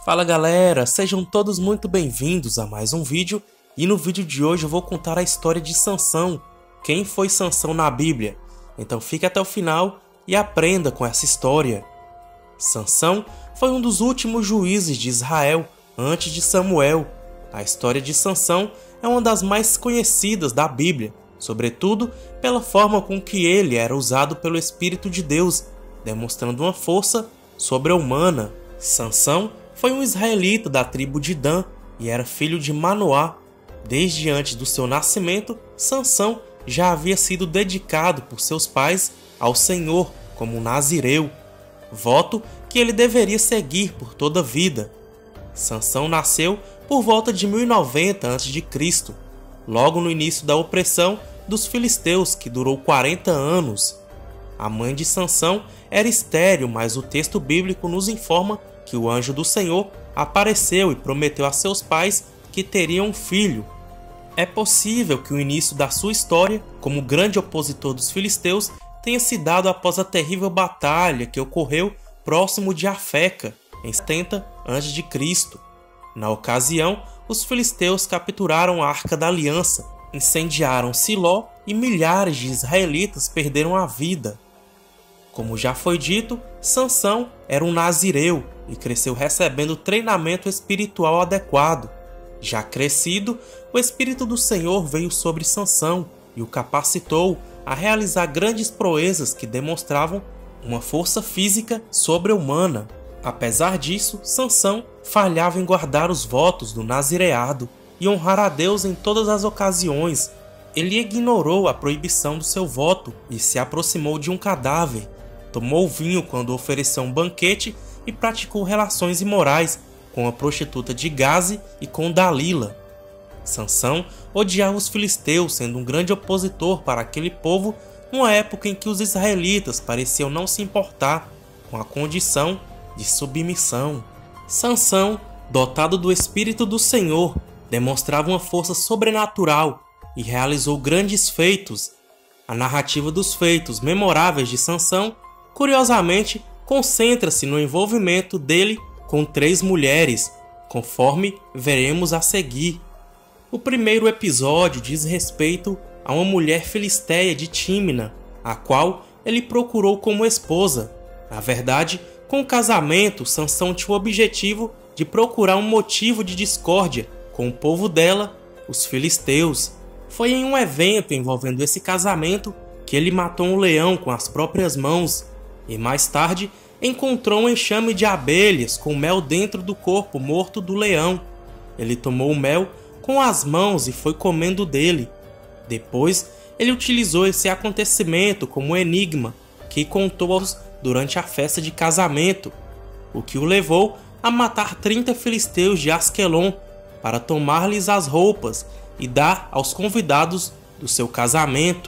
Fala galera, sejam todos muito bem-vindos a mais um vídeo e no vídeo de hoje eu vou contar a história de Sansão, quem foi Sansão na Bíblia. Então fique até o final e aprenda com essa história. Sansão foi um dos últimos juízes de Israel antes de Samuel. A história de Sansão é uma das mais conhecidas da Bíblia, sobretudo pela forma com que ele era usado pelo Espírito de Deus, demonstrando uma força sobre-humana. Sansão foi um israelita da tribo de Dan e era filho de Manoá. Desde antes do seu nascimento, Sansão já havia sido dedicado por seus pais ao Senhor como um nazireu, voto que ele deveria seguir por toda a vida. Sansão nasceu por volta de 1090 a.C., logo no início da opressão dos filisteus, que durou 40 anos. A mãe de Sansão era estéril, mas o texto bíblico nos informa que o anjo do Senhor apareceu e prometeu a seus pais que teriam um filho. É possível que o início da sua história, como grande opositor dos filisteus, tenha se dado após a terrível batalha que ocorreu próximo de Afeca, em 70 a.C. Na ocasião, os filisteus capturaram a Arca da Aliança, incendiaram Siló e milhares de israelitas perderam a vida. Como já foi dito, Sansão era um nazireu e cresceu recebendo treinamento espiritual adequado. Já crescido, o Espírito do Senhor veio sobre Sansão e o capacitou a realizar grandes proezas que demonstravam uma força física sobre-humana. Apesar disso, Sansão falhava em guardar os votos do nazireado e honrar a Deus em todas as ocasiões. Ele ignorou a proibição do seu voto e se aproximou de um cadáver. Tomou vinho quando ofereceu um banquete e praticou relações imorais com a prostituta de Gaze e com Dalila. Sansão odiava os filisteus, sendo um grande opositor para aquele povo numa época em que os israelitas pareciam não se importar com a condição de submissão. Sansão, dotado do Espírito do Senhor, demonstrava uma força sobrenatural e realizou grandes feitos. A narrativa dos feitos memoráveis de Sansão, curiosamente, concentra-se no envolvimento dele com 3 mulheres, conforme veremos a seguir. O primeiro episódio diz respeito a uma mulher filisteia de Tímina, a qual ele procurou como esposa. Na verdade, com o casamento, Sansão tinha o objetivo de procurar um motivo de discórdia com o povo dela, os filisteus. Foi em um evento envolvendo esse casamento que ele matou um leão com as próprias mãos e mais tarde encontrou um enxame de abelhas com mel dentro do corpo morto do leão. Ele tomou o mel com as mãos e foi comendo dele. Depois, ele utilizou esse acontecimento como um enigma que contou-aos durante a festa de casamento, o que o levou a matar 30 filisteus de Asquelon para tomar-lhes as roupas e dar aos convidados do seu casamento.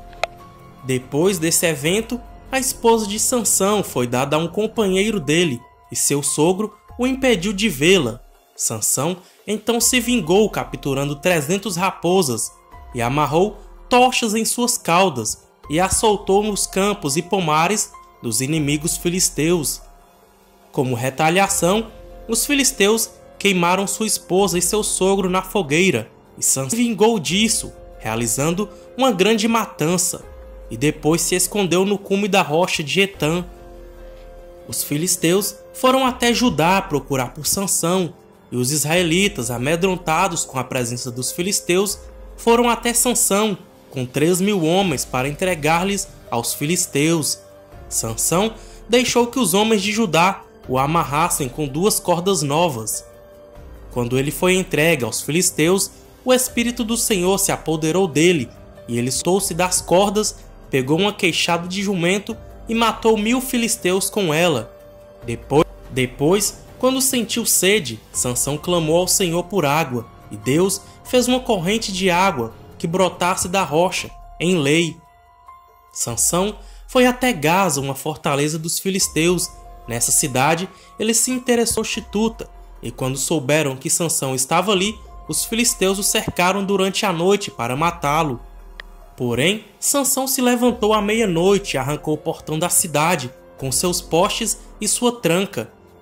Depois desse evento, a esposa de Sansão foi dada a um companheiro dele e seu sogro o impediu de vê-la. Sansão então se vingou capturando 300 raposas e amarrou tochas em suas caudas e as soltou nos campos e pomares dos inimigos filisteus. Como retaliação, os filisteus queimaram sua esposa e seu sogro na fogueira e Sansão se vingou disso, realizando uma grande matança. E depois se escondeu no cume da rocha de Etã. Os filisteus foram até Judá procurar por Sansão, e os israelitas, amedrontados com a presença dos filisteus, foram até Sansão com 3.000 homens para entregar-lhes aos filisteus. Sansão deixou que os homens de Judá o amarrassem com 2 cordas novas. Quando ele foi entregue aos filisteus, o Espírito do Senhor se apoderou dele, e ele soltou-se das cordas, pegou uma queixada de jumento e matou 1000 filisteus com ela. Depois, quando sentiu sede, Sansão clamou ao Senhor por água, e Deus fez uma corrente de água que brotasse da rocha, em Lei. Sansão foi até Gaza, uma fortaleza dos filisteus. Nessa cidade, ele se interessou prostituta, e quando souberam que Sansão estava ali, os filisteus o cercaram durante a noite para matá-lo. Porém, Sansão se levantou à meia-noite e arrancou o portão da cidade, com seus postes e sua tranca,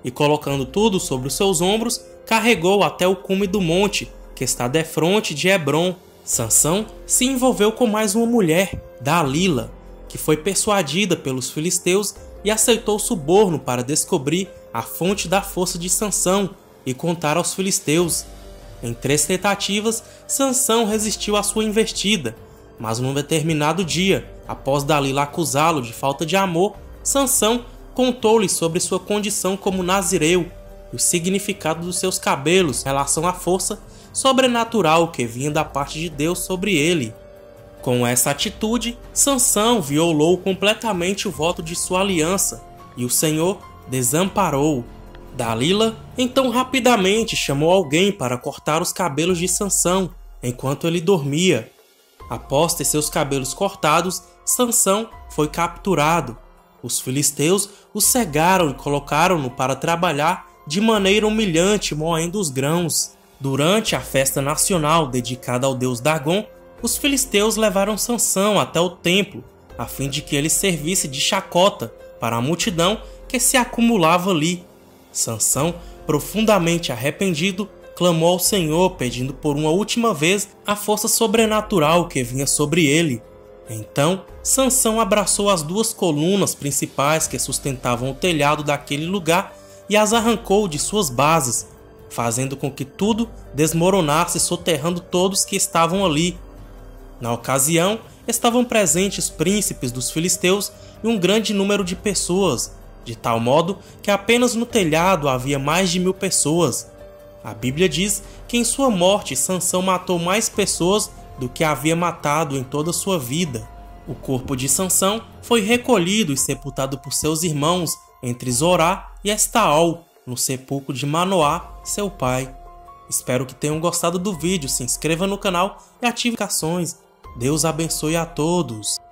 e, colocando tudo sobre os seus ombros, carregou até o cume do monte, que está defronte de Hebrom. Sansão se envolveu com mais uma mulher, Dalila, que foi persuadida pelos filisteus e aceitou o suborno para descobrir a fonte da força de Sansão e contar aos filisteus. Em 3 tentativas, Sansão resistiu à sua investida, mas num determinado dia, após Dalila acusá-lo de falta de amor, Sansão contou-lhe sobre sua condição como nazireu e o significado dos seus cabelos em relação à força sobrenatural que vinha da parte de Deus sobre ele. Com essa atitude, Sansão violou completamente o voto de sua aliança e o Senhor desamparou. Dalila então rapidamente chamou alguém para cortar os cabelos de Sansão enquanto ele dormia. Após ter seus cabelos cortados, Sansão foi capturado. Os filisteus o cegaram e colocaram-no para trabalhar de maneira humilhante, moendo os grãos. Durante a festa nacional dedicada ao deus Dagon, os filisteus levaram Sansão até o templo, a fim de que ele servisse de chacota para a multidão que se acumulava ali. Sansão, profundamente arrependido, clamou ao Senhor, pedindo por uma última vez a força sobrenatural que vinha sobre ele. Então, Sansão abraçou as 2 colunas principais que sustentavam o telhado daquele lugar e as arrancou de suas bases, fazendo com que tudo desmoronasse, soterrando todos que estavam ali. Na ocasião, estavam presentes príncipes dos filisteus e um grande número de pessoas, de tal modo que apenas no telhado havia mais de 1000 pessoas. A Bíblia diz que em sua morte Sansão matou mais pessoas do que havia matado em toda sua vida. O corpo de Sansão foi recolhido e sepultado por seus irmãos entre Zorá e Estaol, no sepulcro de Manoá, seu pai. Espero que tenham gostado do vídeo, se inscreva no canal e ative as notificações. Deus abençoe a todos.